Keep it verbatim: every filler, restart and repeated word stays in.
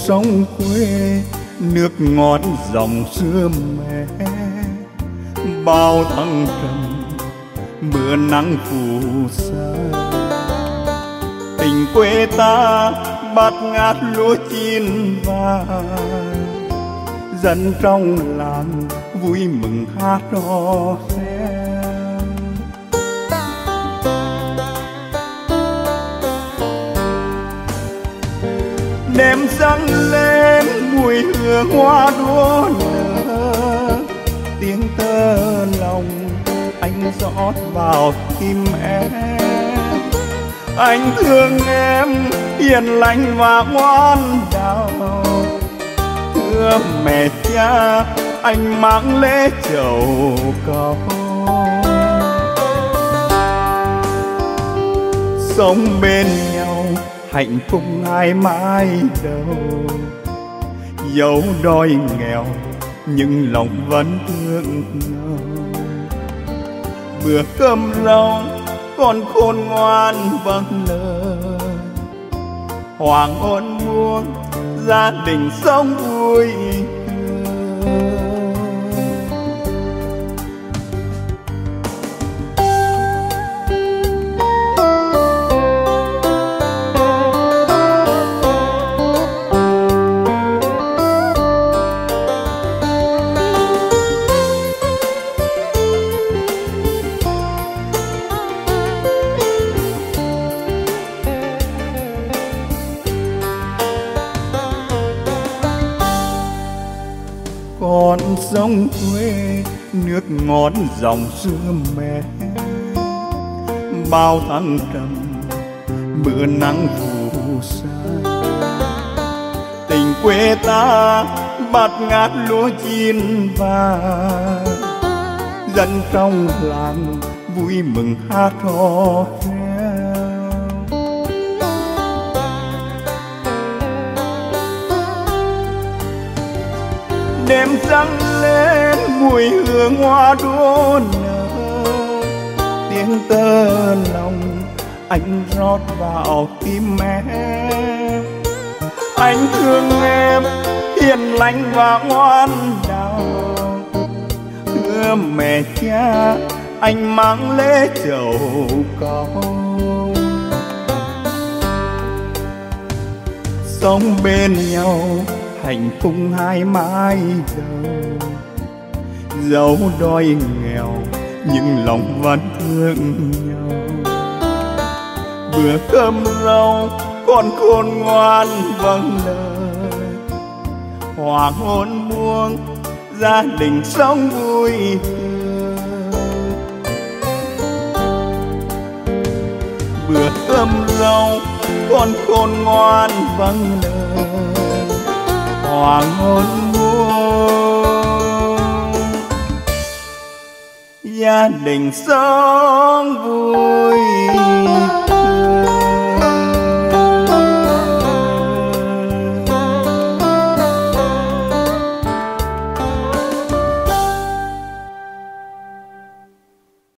sông quê nước ngọt dòng xưa mẹ, bao thăng trầm mưa nắng phù sa. Tình quê ta bát ngát lúa chín vàng, dân trong làng vui mừng hát hò reo. Đêm trăng lên mùi hương hoa đua nở, tiếng tơ lòng anh rót vào tim em. Anh thương em hiền lành và ngoan đạo, thưa mẹ cha anh mang lễ chầu cầu. Sống bên nhau hạnh phúc ai mãi đâu, dẫu đói nghèo nhưng lòng vẫn thương nhau. Bữa cơm rau con khôn ngoan vâng lời, hoàng hôn muôn gia đình sống vui tươi. Con sông quê nước ngọt dòng xưa mẹ, bao thăng trầm mưa nắng phù sa. Tình quê ta bát ngát lúa chín vàng, dân trong làng vui mừng hát hò reo. Đêm trăng lên mùi hương hoa đua nở, tiếng tơ lòng anh rót vào tim em. Anh thương em hiền lành và ngoan đạo, thưa mẹ cha anh mang lễ chầu cầu. Sống bên nhau hạnh phúc hai mãi đâu, dẫu đói nghèo nhưng lòng vẫn thương nhau. Bữa cơm rau con khôn ngoan vâng lời, hoàng hôn buông gia đình sống vui tươi. Bữa cơm rau con khôn ngoan vâng lời, hoàng hôn muôn gia đình sống vui